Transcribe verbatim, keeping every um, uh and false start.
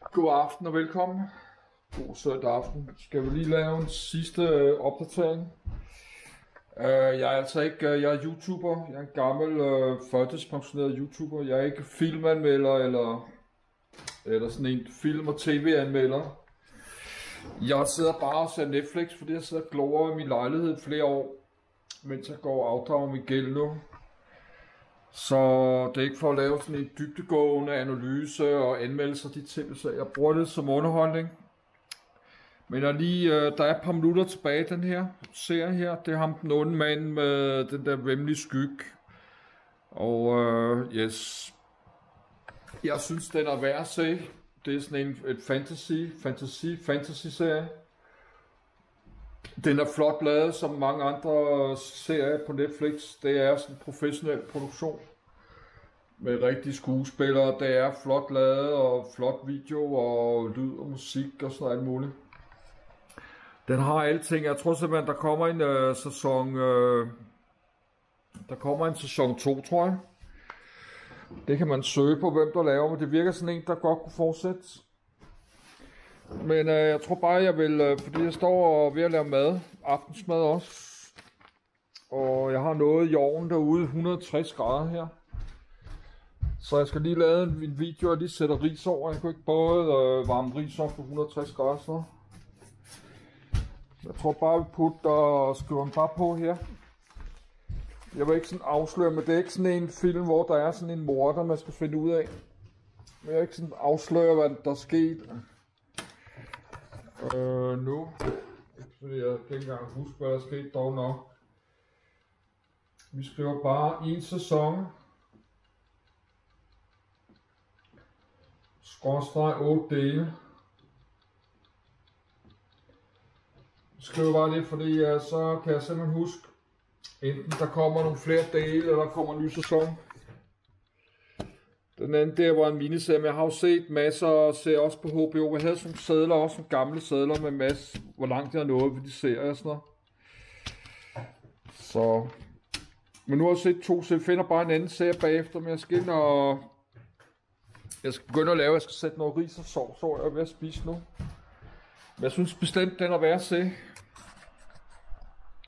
God aften og velkommen. God søndag aften. Skal vi lige lave en sidste øh, opdatering. Uh, jeg er altså ikke, uh, jeg er YouTuber. Jeg er en gammel uh, førtidspensioneret YouTuber. Jeg er ikke filmanmelder eller, eller sådan en film- og tv-anmelder. Jeg sidder bare og ser Netflix, fordi jeg sidder og glor i min lejlighed i flere år, mens jeg går og afdrager min gæld nu. Så det er ikke for at lave sådan en dybdegående analyse og anmeldelse af de ting, så jeg bruger det som underholdning. Men der er lige, der er et par minutter tilbage den her serie her. Det er ham den onde mand med den der vemmelige skygge. Og uh, yes, jeg synes den er værd at se. Det er sådan en et fantasy, fantasy, fantasy serie. Den er flot lavet som mange andre serier på Netflix. Det er sådan en professionel produktion med rigtige skuespillere. Det er flot lavet og flot video og lyd og musik og sådan alt muligt. Den har alting. Jeg tror simpelthen der kommer en øh, sæson øh, Der kommer en sæson to, tror jeg. Det kan man søge på hvem der laver, men det virker sådan en der godt kunne fortsætte. Men øh, jeg tror bare jeg vil, øh, fordi jeg står og ved at lave mad, aftensmad også. Og jeg har noget i ovnen derude, et hundrede og tres grader her. Så jeg skal lige lave en video og lige sætte ris over. Jeg kan ikke både øh, varme ris op på et hundrede og tres grader så. Jeg tror bare vi putter og skriver den bare på her. Jeg vil ikke sådan afsløre, men det er ikke sådan en film, hvor der er sådan en morder, man skal finde ud af. Men jeg vil ikke sådan afsløre, hvad der er sket. Øh, nu. Fordi jeg kan ikke engang huske, hvad der er sket dog nok. Vi skriver bare en sæson. Skråstreg otte dele. Vi skriver bare det, fordi ja, så kan jeg simpelthen huske, enten der kommer nogle flere dele, eller der kommer en ny sæson. Den anden der var en miniserie, men jeg har jo set masser og ser også på H B O. Jeg havde sådan nogle sædler, også nogle gamle sædler med masse, hvor langt jeg har nået ved de serier og sådan noget. Så. Men nu har jeg set to, så jeg finder bare en anden serie bagefter, men jeg skal ind og jeg skal begynde at lave, jeg skal sætte noget ris og sovs over, jeg er ved at spise nu. Men jeg synes bestemt, den er værd at se.